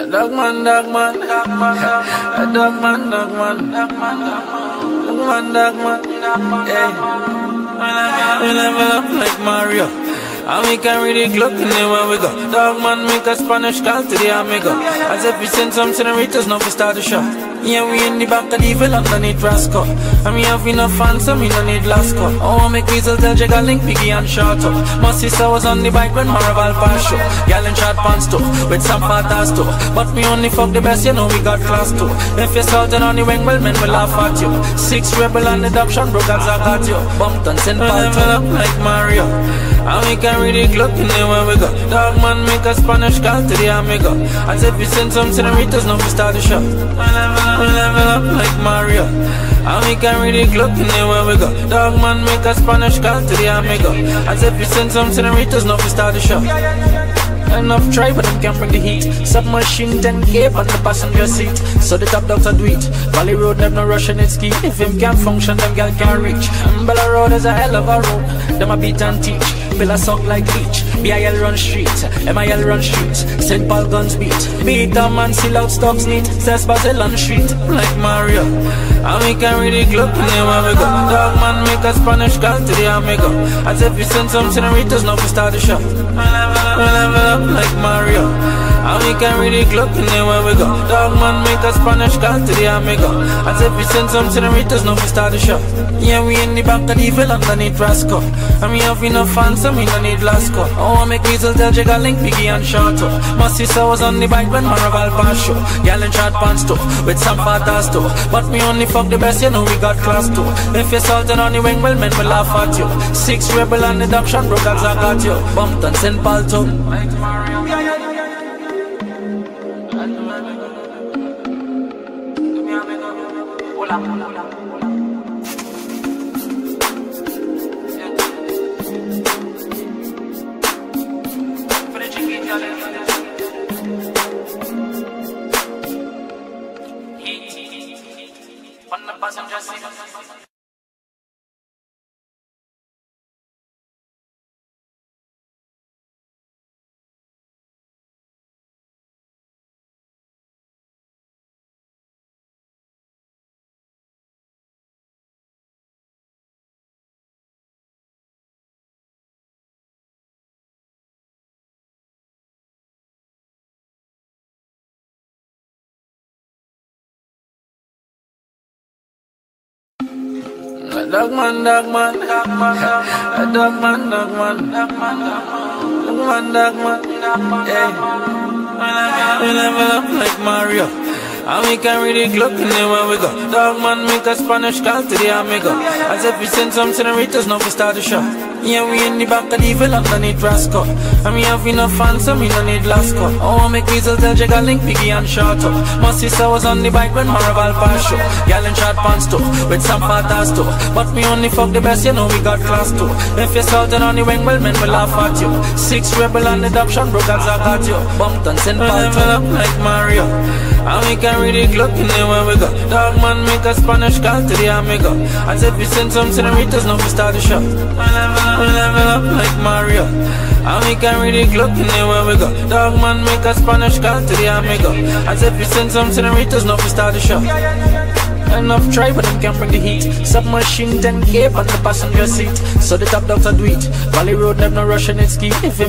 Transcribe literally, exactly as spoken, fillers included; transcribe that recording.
Dog man, dog man, dog man, dog man, dog man, dog man, dog man, yeah. We level up like Mario, and we can really clock anywhere we go. Dog man make a Spanish call to the amigo, as if we send some senoritas now we start the show. Yeah, we in the back of the evil underneath Rasco, and we have enough fans so we don't need Lasco. Oh, I make Weasel tell Jagga link Biggie and short up. My sister was on the bike when Marvel passed show. Girl in short pants too, with some fat ass too. But me only fuck the best, you know we got class too. If you're salted on the wing, well men will laugh at you. Six rebel and adoption broke as I got you. Bumped and sent Paul up like Mario, and we can really clock anywhere we go. Dog man make a Spanish call to the amigo, as if we send some senoritas now we start the show. We level up like Mario, and we can really clock anywhere we go. Dog man make a Spanish call to the amigo, as if we send some senoritas now we start the show. Enough try but them can't bring the heat. Submachine ten K on the passenger seat, so the top dogs do it. Valley Road them no rushing it ski. If him can't function them girl can't reach. Bella Road is a hell of a road, them a beat and teach. Villa suck like leech. B I L run streets, M I L run streets. Saint Paul guns beat. Beat a man seal out stocks neat. Says Basil on street like Mario, and we can really clock anywhere we go. Dog man make a Spanish call to the amigo, as if we send some senoritas now we start the show. We level up like Mario, and we can really clock anywhere we go. Dog man make a Spanish call to the amigo, as if we send some senoritas now we start the show. Yeah, we in the back of the evil underneath Rasco, and we have enough fans so we don't need Lasco. Oh, I make Weasel tell Jagga link Biggie and short up. My sister was on the bike when Marvel passed show. Girl in short pants too, with some fat ass too. But me only fuck the best, you know we got class too. If you're salted on the wing, well men will laugh at you. Six rebel and adoption broke as I got you. Bumped and Saint Paul too. On the passenger seat. Dog man, dog man, dog man, dog man, dog man, dog man, dog man, yeah. We level up like Mario, and we can really clock anywhere we go. Dog man make a Spanish call to the amigo, as if we send some senoritas now we start the show. Yeah, we in the back of the evil underneath Rasco, and we have enough fans so we don't need Lasco. Oh, I make Weasel tell Jagga link Biggie and short up. My sister was on the bike when Marvel passed show. Girl in short pants too, with some fat ass too. But me only fuck the best, you know we got class too. If you're salted on the wing, well men will laugh at you. Six rebel and adoption broke as I got you. Bumped and Saint Paul too. Up like Mario, and we can really clock anywhere we go. Dog man make a Spanish call to the amigo, as if we send some senoritas now we start the show. We level up like Mario, and we can really clock anywhere we go. Dog man make a Spanish call to the amigo, as if we send some senoritas now we start the show. Enough try but them can't bring the heat. Submachine ten K on the passenger seat, so the top dogs do it. Valley Road them no rushing it ski. If